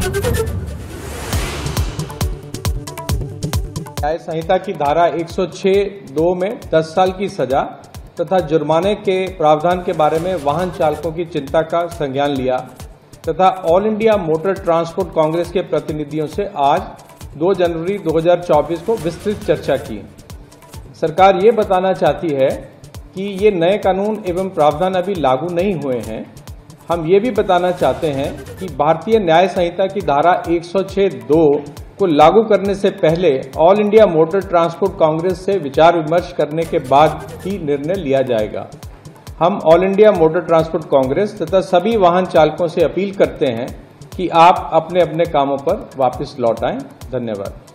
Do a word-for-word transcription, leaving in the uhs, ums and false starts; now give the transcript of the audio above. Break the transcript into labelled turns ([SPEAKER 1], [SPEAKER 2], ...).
[SPEAKER 1] न्याय संहिता की धारा एक सौ छह दो में दस साल की सजा तथा जुर्माने के प्रावधान के बारे में वाहन चालकों की चिंता का संज्ञान लिया तथा ऑल इंडिया मोटर ट्रांसपोर्ट कांग्रेस के प्रतिनिधियों से आज दो जनवरी दो हज़ार चौबीस को विस्तृत चर्चा की। सरकार ये बताना चाहती है कि ये नए कानून एवं प्रावधान अभी लागू नहीं हुए हैं। हम ये भी बताना चाहते हैं कि भारतीय न्याय संहिता की धारा एक सौ छह दो को लागू करने से पहले ऑल इंडिया मोटर ट्रांसपोर्ट कांग्रेस से विचार विमर्श करने के बाद ही निर्णय लिया जाएगा। हम ऑल इंडिया मोटर ट्रांसपोर्ट कांग्रेस तथा सभी वाहन चालकों से अपील करते हैं कि आप अपने अपने कामों पर वापस लौट आएं। धन्यवाद।